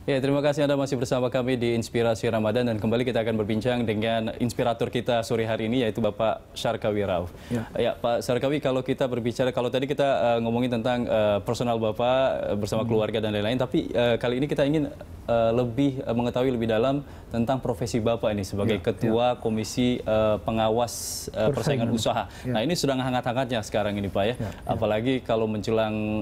Ya, terima kasih Anda masih bersama kami di Inspirasi Ramadan dan kembali kita akan berbincang dengan inspirator kita sore hari ini yaitu Bapak Syarkawi Rauf. Ya, Pak Syarkawi, kalau kita berbicara, kalau tadi kita ngomongin tentang personal Bapak bersama keluarga dan lain-lain, tapi kali ini kita ingin lebih mengetahui lebih dalam tentang profesi Bapak ini sebagai Ketua Komisi Pengawas Persaingan Usaha. Nah, ini sedang hangat-hangatnya sekarang ini Pak ya. Apalagi kalau menjelang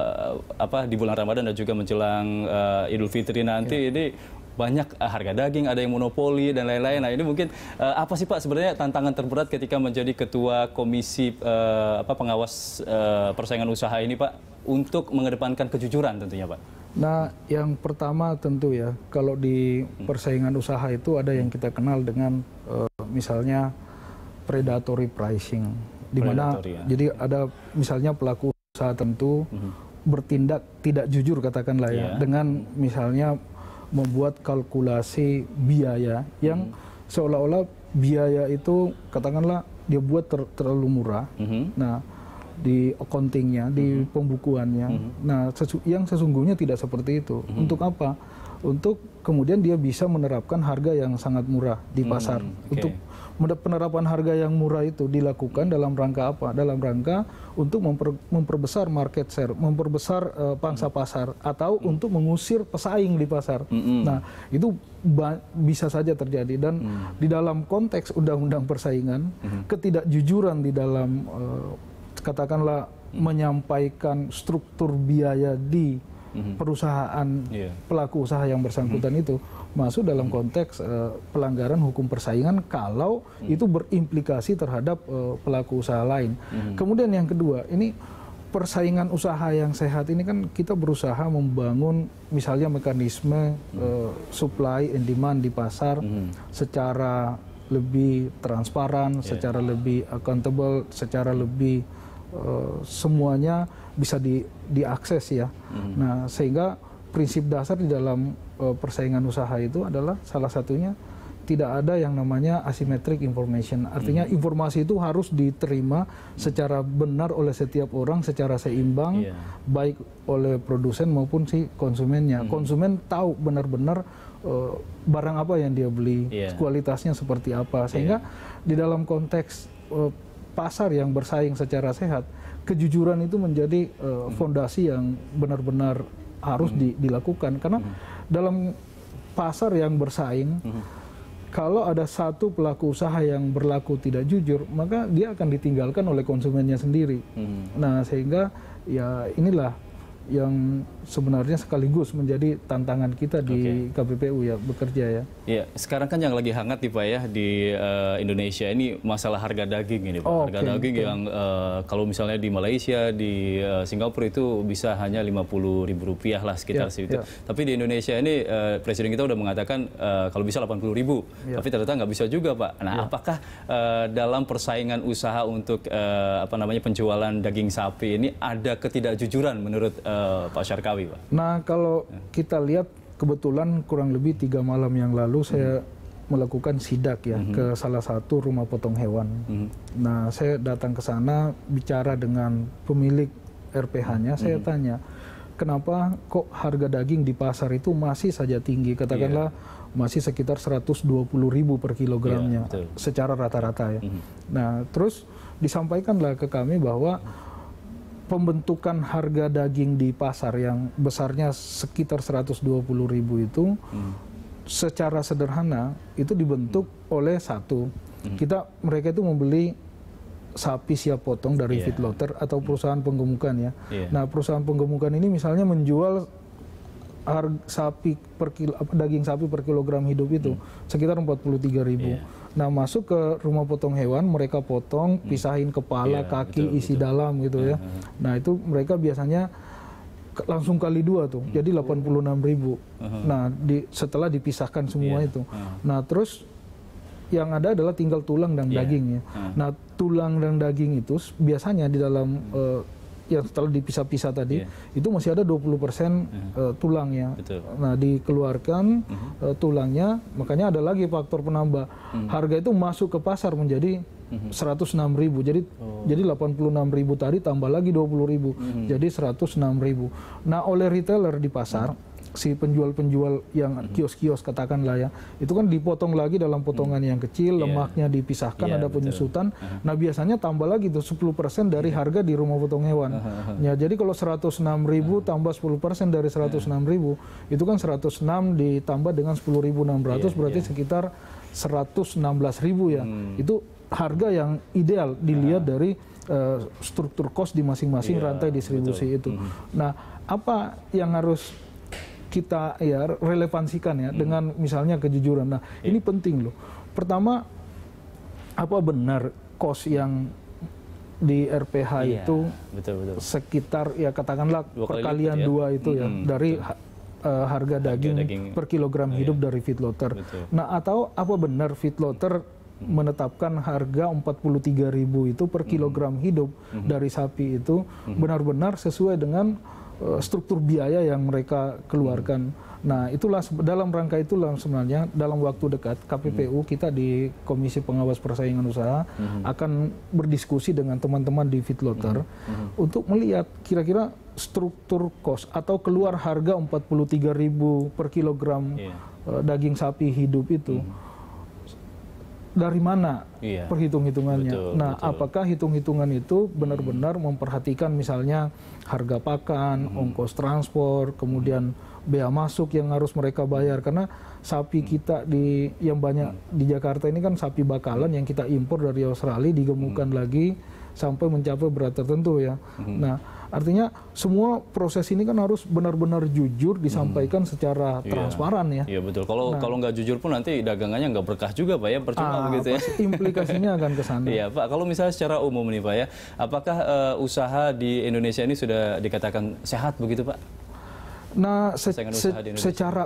di bulan Ramadan dan juga menjelang Idul Fitri nanti ini banyak harga daging, ada yang monopoli dan lain-lain. Nah, ini mungkin apa sih Pak sebenarnya tantangan terberat ketika menjadi Ketua Komisi Pengawas Persaingan Usaha ini Pak untuk mengedepankan kejujuran tentunya Pak? Nah, yang pertama tentu ya, kalau di persaingan usaha itu ada yang kita kenal dengan misalnya predatory pricing, di mana jadi ada misalnya pelaku usaha tentu bertindak tidak jujur katakanlah ya, dengan misalnya membuat kalkulasi biaya yang seolah-olah biaya itu katakanlah dia buat terlalu murah. Nah, di accountingnya, di pembukuannya. Nah, yang sesungguhnya tidak seperti itu. Untuk apa? Untuk kemudian dia bisa menerapkan harga yang sangat murah di pasar. Untuk penerapan harga yang murah itu dilakukan dalam rangka apa? Dalam rangka untuk memperbesar market share, memperbesar pangsa pasar, atau untuk mengusir pesaing di pasar. Nah, itu bisa saja terjadi. Dan di dalam konteks undang-undang persaingan, ketidakjujuran di dalam katakanlah menyampaikan struktur biaya di perusahaan pelaku usaha yang bersangkutan itu masuk dalam konteks pelanggaran hukum persaingan kalau itu berimplikasi terhadap pelaku usaha lain. Kemudian yang kedua, ini persaingan usaha yang sehat ini kan kita berusaha membangun misalnya mekanisme supply and demand di pasar secara lebih transparan, secara lebih accountable, secara lebih semuanya bisa diakses ya. Nah, sehingga prinsip dasar di dalam persaingan usaha itu adalah salah satunya tidak ada yang namanya asymmetric information. Artinya informasi itu harus diterima secara benar oleh setiap orang, secara seimbang, baik oleh produsen maupun si konsumennya. Konsumen tahu benar-benar barang apa yang dia beli, kualitasnya seperti apa. Sehingga di dalam konteks pasar yang bersaing secara sehat, kejujuran itu menjadi fondasi yang benar-benar harus dilakukan. Karena dalam pasar yang bersaing, kalau ada satu pelaku usaha yang berlaku tidak jujur, maka dia akan ditinggalkan oleh konsumennya sendiri. Nah, sehingga ya inilah yang sebenarnya sekaligus menjadi tantangan kita di KPPU ya, bekerja ya. Iya, sekarang kan yang lagi hangat nih Pak ya di Indonesia ini masalah harga daging ini Pak. Harga daging yang kalau misalnya di Malaysia, di Singapura itu bisa hanya Rp50.000 lah sekitar situ. Tapi di Indonesia ini Presiden kita udah mengatakan kalau bisa Rp80.000. Tapi ternyata nggak bisa juga Pak. Nah, apakah dalam persaingan usaha untuk penjualan daging sapi ini ada ketidakjujuran menurut Pak Syarkawi Pak? Nah, kalau kita lihat kebetulan kurang lebih 3 malam yang lalu saya melakukan sidak ya ke salah satu rumah potong hewan. Nah, saya datang ke sana bicara dengan pemilik RPH-nya, saya tanya, kenapa kok harga daging di pasar itu masih saja tinggi? Katakanlah masih sekitar Rp120.000 per kilogramnya secara rata-rata ya. Nah, terus disampaikanlah ke kami bahwa pembentukan harga daging di pasar yang besarnya sekitar Rp120.000 itu secara sederhana itu dibentuk oleh satu, mereka itu membeli sapi siap potong dari feedlotter atau perusahaan penggemukan ya. Nah, perusahaan penggemukan ini misalnya menjual daging sapi per kilogram hidup itu sekitar Rp43.000. Nah, masuk ke rumah potong hewan, mereka potong, pisahin kepala, kaki, isi dalam gitu ya. Nah, itu mereka biasanya langsung kali 2 tuh, jadi Rp86.000. Nah, setelah dipisahkan semua itu. Nah, terus yang ada adalah tinggal tulang dan dagingnya. Nah, tulang dan daging itu biasanya di dalam yang setelah dipisah-pisah tadi itu masih ada 20% tulangnya. Nah, dikeluarkan tulangnya, makanya ada lagi faktor penambah. Harga itu masuk ke pasar menjadi Rp106.000. Jadi Rp86.000 tadi tambah lagi Rp20.000. Jadi Rp106.000. Nah, oleh retailer di pasar si penjual-penjual yang kios-kios katakanlah ya, itu kan dipotong lagi dalam potongan yang kecil, lemaknya dipisahkan, ada penyusutan. Nah biasanya tambah lagi tuh 10% dari harga di rumah potong hewan. Ya, jadi kalau 106.000 tambah 10% dari 106.000, itu kan 106 ditambah dengan 10.600 berarti sekitar 116.000 ya. Itu harga yang ideal dilihat dari struktur cost di masing-masing rantai distribusi itu. Nah, apa yang harus kita relevansikan ya dengan misalnya kejujuran. Nah, ini penting loh. Pertama, apa benar cost yang di RPH itu sekitar ya katakanlah perkalian dua itu ya dari harga daging per kilogram hidup dari feedlotter. Nah, atau apa benar feedlotter menetapkan harga 43.000 itu per kilogram hidup dari sapi itu benar-benar sesuai dengan struktur biaya yang mereka keluarkan. Nah, itulah dalam rangka itulah sebenarnya dalam waktu dekat KPPU kita di Komisi Pengawas Persaingan Usaha akan berdiskusi dengan teman-teman di feedlotter untuk melihat kira-kira struktur cost atau keluar harga 43.000 per kilogram daging sapi hidup itu. Dari mana perhitung-hitungannya? Nah, apakah hitung-hitungan itu benar-benar memperhatikan misalnya harga pakan, ongkos transport, kemudian bea masuk yang harus mereka bayar? Karena sapi kita yang banyak di Jakarta ini kan sapi bakalan yang kita impor dari Australia, digemukkan lagi sampai mencapai berat tertentu ya. Nah, artinya semua proses ini kan harus benar-benar jujur disampaikan secara transparan ya. Iya betul. Kalau nggak jujur pun nanti dagangannya nggak berkah juga Pak ya, percuma begitu ya. Implikasinya akan ke sana. Iya Pak, kalau misalnya secara umum nih Pak ya, apakah usaha di Indonesia ini sudah dikatakan sehat begitu Pak? Nah, secara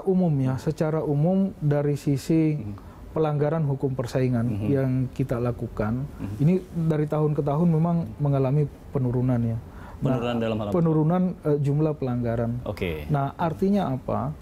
umum dari sisi pelanggaran hukum persaingan yang kita lakukan, ini dari tahun ke tahun memang mengalami penurunan ya. Penurunan dalam hal apa? Penurunan jumlah pelanggaran. Nah, artinya apa?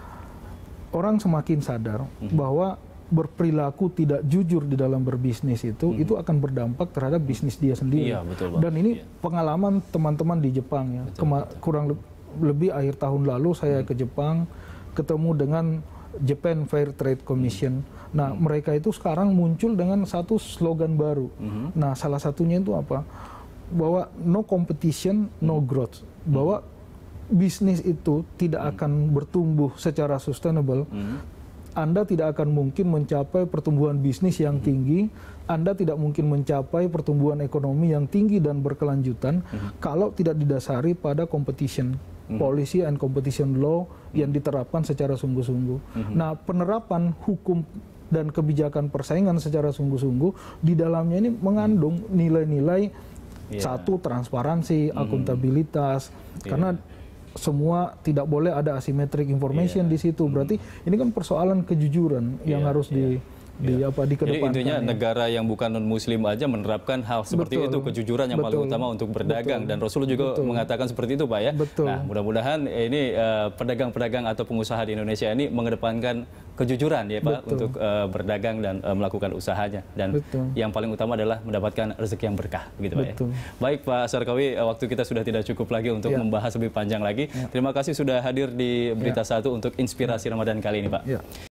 Orang semakin sadar bahwa berperilaku tidak jujur di dalam berbisnis itu akan berdampak terhadap bisnis dia sendiri. Iya, betul, dan ini pengalaman teman-teman di Jepang ya. Kurang lebih akhir tahun lalu saya ke Jepang, ketemu dengan Japan Fair Trade Commission. Nah, mereka itu sekarang muncul dengan satu slogan baru. Nah, salah satunya itu apa? Bahwa no competition, no growth. Bahwa bisnis itu tidak akan bertumbuh secara sustainable. Anda tidak akan mungkin mencapai pertumbuhan bisnis yang tinggi, Anda tidak mungkin mencapai pertumbuhan ekonomi yang tinggi dan berkelanjutan kalau tidak didasari pada competition, policy and competition law yang diterapkan secara sungguh-sungguh. Nah, penerapan hukum dan kebijakan persaingan secara sungguh-sungguh di dalamnya ini mengandung nilai-nilai satu, transparansi, akuntabilitas, karena semua tidak boleh ada asymmetric information di situ. Berarti ini kan persoalan kejujuran yang harus dikedepankan. Jadi intinya negara yang bukan non-muslim aja menerapkan hal seperti itu, kejujuran yang paling utama untuk berdagang. Dan Rasulullah juga mengatakan seperti itu Pak ya. Nah, mudah-mudahan ini pedagang-pedagang atau pengusaha di Indonesia ini mengedepankan kejujuran ya Pak untuk berdagang dan melakukan usahanya. Dan yang paling utama adalah mendapatkan rezeki yang berkah begitu Pak ya. Baik Pak Sarkawi, waktu kita sudah tidak cukup lagi untuk membahas lebih panjang lagi. Terima kasih sudah hadir di Berita Satu untuk Inspirasi Ramadan kali ini Pak.